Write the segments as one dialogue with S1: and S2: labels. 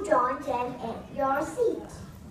S1: join them at your seat.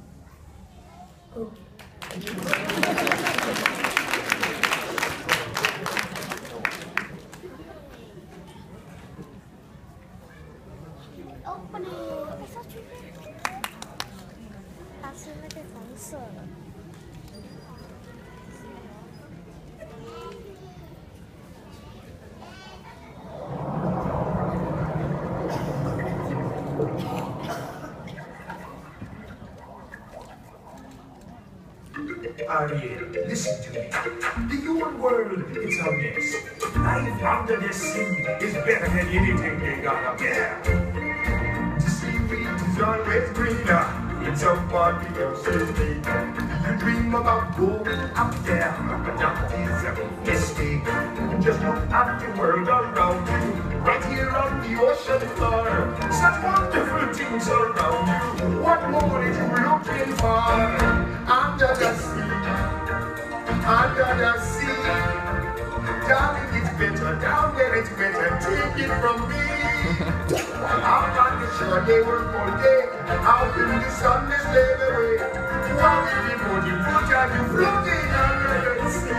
S2: Ariel, listen to me. The human world is a mess. Life under the sea is better than anything they got up there. The seaweed is always greener in somebody else's lake. You dream about going up there, but that is a mistake. Just look at the world around you, right here on the ocean floor. Such wonderful things around you. What more is you looking for? Under the sea, under the sea. Darling, it's better down there, it's better. Take it from me. Out on the shore, they work all day. Out in the sun, they slave away. While we before you put out, you floating under the sea.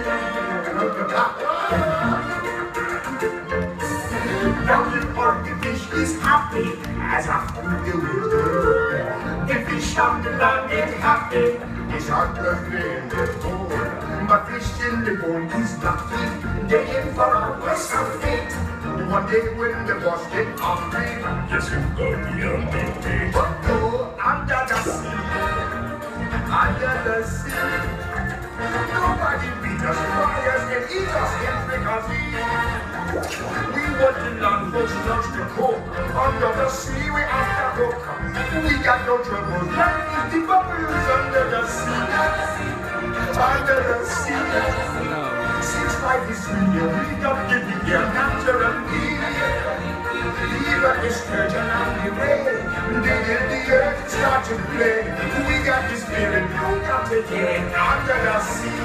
S2: Now the orky fish is happy as after the winter. The fish on the land is happy. It's hard to in the pool, but fish in the pond is lucky. They in for a worse of fate. One day when the boss get hungry, yes, you go beyond the way. Go under the sea, under the sea. Nobody beat us, fires can eat us, can't make us we want the land for slugs to cook. Under the sea we have to cook. We got no trouble, like the bubbles under the sea. Under the sea. Since life is real, we don't give it their natural need. Even the sturgeon and the ray, they in the earth start to play. We got the spirit, you got to get under the sea.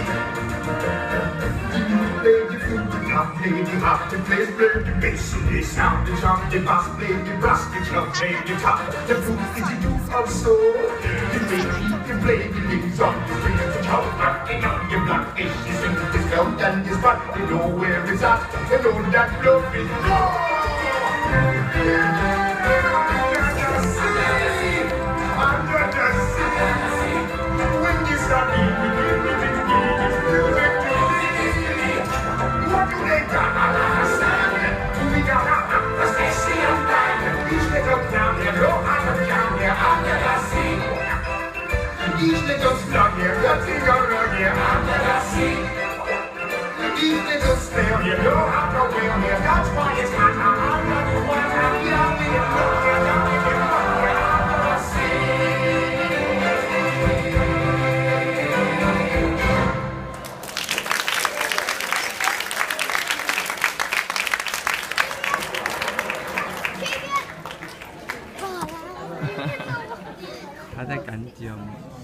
S2: Play the flute, the top, play the harp, the bass, play the bass, the sound, the drum, the bass, play the brass, the club, play the top, the flute is the youth also. The bass, the play the leaves on the string of the top, rocking on the black fish, the sing, the scout and the spot, they know where it's at, they know that love is gone. Under the sea, when the sun is these little slug here, that's in your rug here, under the sea. These little snail here, know how to whale here, that's why it's hot under the water. Down in the water, down in the water, under the
S3: sea。他在赶脚。